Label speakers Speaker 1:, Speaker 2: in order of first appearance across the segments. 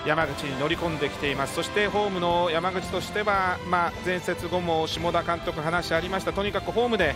Speaker 1: 山口に乗り込んできています。そしてホームの山口としては、前節後も下田監督話ありました、とにかくホームで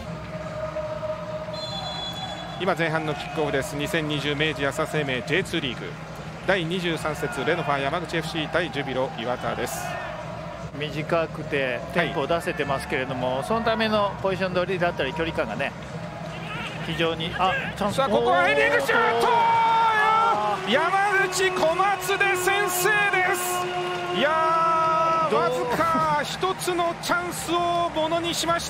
Speaker 1: 今前半のキックオフです。2020明治安田生命 J2 リーグ第23節レノファ山口 FC 対ジュビロ磐田です。
Speaker 2: 短くてテンポを出せてますけれども、そのためのポジション取りだったり距離感がね非常にチャンス。
Speaker 1: さあここはヘディングシュート、山口小松で先制です。いやー、わずか一つのチャンスをものにしました。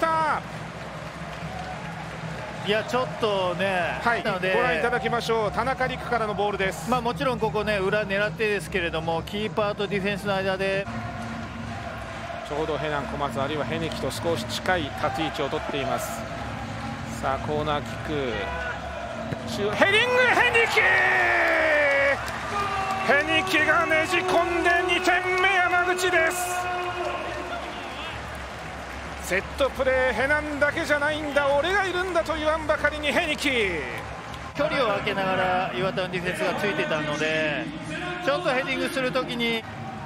Speaker 2: いやちょっとね、
Speaker 1: なのでご覧いただきましょう。田中陸からのボールです。
Speaker 2: もちろんここね裏狙ってですけれども、キーパーとディフェンスの間で
Speaker 1: ちょうどヘナン小松あるいはヘネキと少し近い立ち位置を取っています。さあコーナーキック、ヘディング、ヘニキがねじ込んで2点目山口です。セットプレーヘナンだけじゃないんだ、俺がいるんだと言わんばかりにヘニキ、
Speaker 2: 距離を空けながら岩田のディフェンスがついてたので、ちょっとヘディングするときに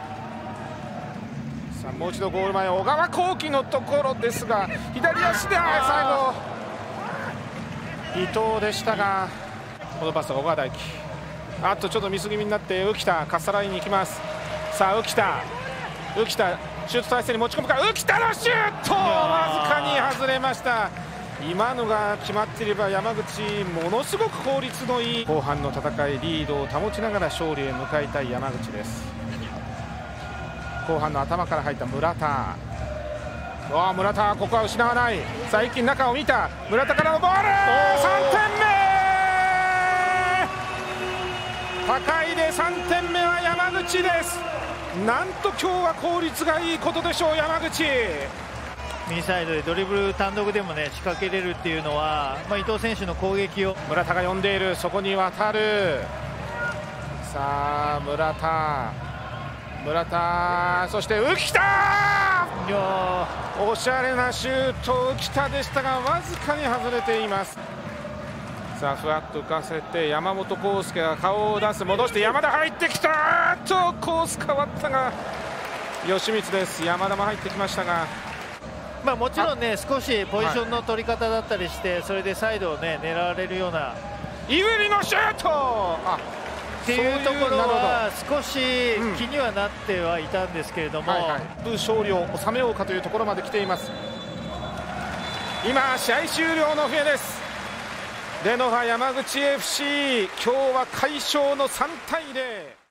Speaker 1: さあもう一度ゴール前小川幸輝のところですが、左足で最後伊藤でしたが、このパスは小川大輝、ちょっとミス気味になって浮田かっさらいに行きます。さあ浮田シュート体勢に持ち込むか、浮田のシュートわずかに外れました。今のが決まっていれば山口ものすごく効率のいい後半の戦い、リードを保ちながら勝利へ向かいたい山口です。後半の頭から入った村田、村田ここは失わない。さあ一気に中を見た村田からのボール、3点目、高いで3点目は山口です。なんと今日は効率がいいことでしょう山口。
Speaker 2: 右サイドでドリブル単独でもね仕掛けれるっていうのは、伊藤選手の攻撃を
Speaker 1: 村田が呼んでいる、そこに渡る。さあ村田そして浮田、おしゃれなシュート浮田でしたがわずかに外れています。さあふわっと浮かせて山本康介が顔を出す、戻して山田入ってきたコース変わったが吉光です。山田も入ってきましたが、
Speaker 2: もちろんね少しポジションの取り方だったりして、それでサイドをね狙われるような
Speaker 1: イウリのシュート
Speaker 2: っていうところは少し気にはなってはいたんですけれども、
Speaker 1: 勝利を収めようかというところまで来ています。今試合終了の笛です。レノファ山口 FC、 今日は快勝の3対0。